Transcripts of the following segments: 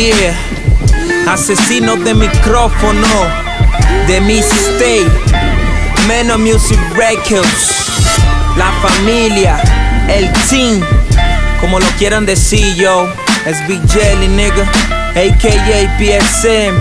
Yeah, asesinos de micrófono, de mixtape, Menor Music Records, la familia, el team, como lo quieran decir, yo. Es Big Jelly, nigga, a.k.a. PSM.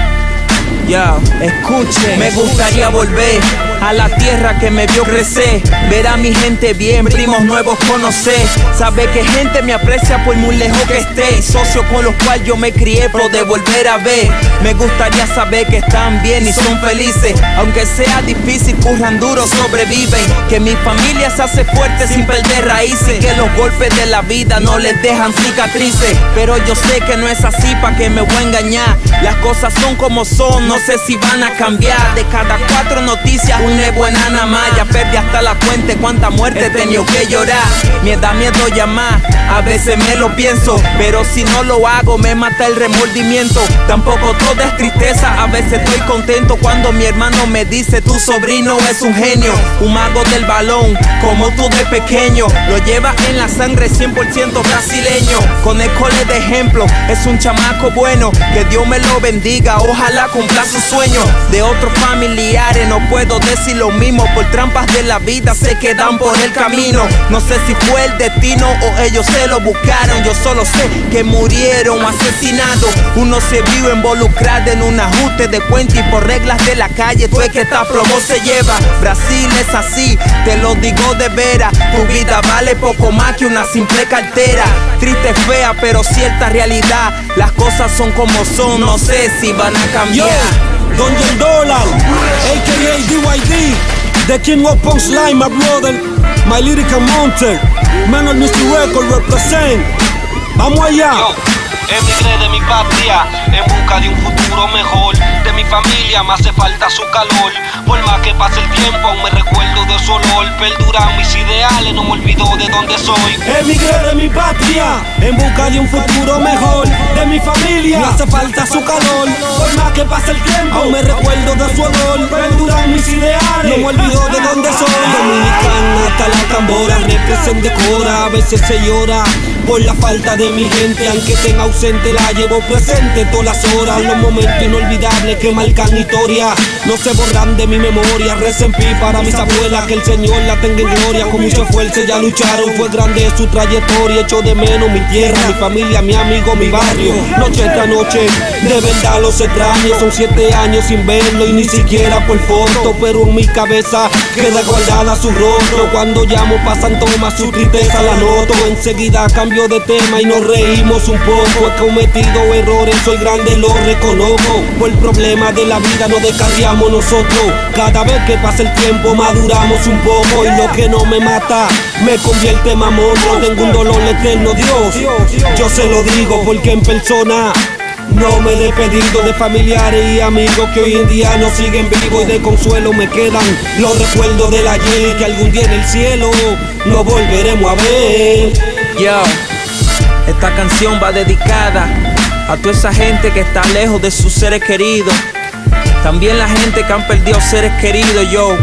Yo, escuchen, me gustaría volver a la tierra que me vio crecer, ver a mi gente bien, primos nuevos conocer, saber que gente me aprecia por muy lejos que esté, y socios con los cuales yo me crié poder volver a ver. Me gustaría saber que están bien y son felices, aunque sea difícil, curran duro, sobreviven, que mi familia se hace fuerte sin perder raíces, que los golpes de la vida no les dejan cicatrices. Pero yo sé que no es así, pa' que me voy a engañar, las cosas son como son, no sé si van a cambiar. De cada 4 noticias una es buena nada más, ya perdí hasta la cuenta de cuánta muerte he tenido que llorar. Me da miedo llamar, a veces me lo pienso, pero si no lo hago me mata el remordimiento. Tampoco todo es tristeza, a veces estoy contento cuando mi hermano me dice tu sobrino es un genio, un mago del balón, como tú de pequeño, lo lleva en la sangre 100% brasileño. Con Ecole de ejemplo, es un chamaco bueno, que Dios me lo bendiga, ojalá cumpla sus sueños. De otros familiares no puedo decir lo mismo, por trampas de la vida se quedan por el camino. No sé si fue el destino o ellos se lo buscaron, yo solo sé que murieron asesinados. Uno se vio involucrado en un ajuste de cuenta y por reglas de la calle tú es que esta plomo se lleva. Brasil es así, te lo digo de veras, tu vida vale poco más que una simple cartera. Triste, fea, pero cierta realidad, las cosas son como son, no sé si van a cambiar. Don Jendollar, a.k.a. DYD, the king of punchline, my brother, my lyrical mountain, Menor Music Records represent. Vamos allá. Yo emigré de mi patria en busca de un futuro mejor. De mi familia me hace falta su calor. Por más que pase el tiempo aún me recuerdo de su olor. Perduran mis ideales, no me olvido de dónde soy. Emigré de mi patria en busca de un futuro mejor. De mi familia me hace falta su calor. Por más que pase el tiempo aún me recuerdo de su olor. Perduran mis ideales, no me olvido de dónde soy. Dominicana hasta la tambora, representa decora. A veces se llora por la falta de mi gente, aunque tenga ausente la llevo presente todas las horas. Los momentos inolvidables que marcan historia no se borran de mi memoria. Rest in peace para mis abuelas, que el Señor la tenga en gloria. Con mucha fuerza ya lucharon, fue grande su trayectoria. Echo de menos mi tierra, mi familia, mi amigo, mi barrio. Noche tras noche, de verdad los extraño. Son 7 años sin verlo y ni siquiera por foto, pero en mi cabeza queda guardada su rostro. Cuando llamo pasan tomas, su tristeza la noto. Enseguida cambio de tema y nos reímos un poco. He cometido errores, soy grande, lo reconozco. Por problemas de la vida no descarriamos nosotros. Cada vez que pasa el tiempo maduramos un poco. Y lo que no me mata me convierte en monstruo. Tengo un dolor eterno, Dios, yo se lo digo porque en persona no me he despedido de familiares y amigos que hoy en día no siguen vivos, y de consuelo me quedan los recuerdos del ayer, que algún día en el cielo nos volveremos a ver. Yo, esta canción va dedicada a toda esa gente que está lejos de sus seres queridos, también la gente que han perdido seres queridos, yo,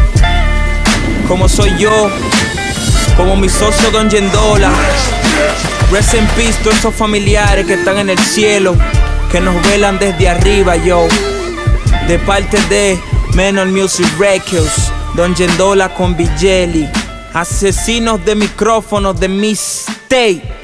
como soy yo, como mi socio Don Jendollar. Rest in peace todos esos familiares que están en el cielo, que nos velan desde arriba, yo. De parte de Menor Music Records, Don Jendollar con Big Jelly, asesinos de micrófonos de mixtape.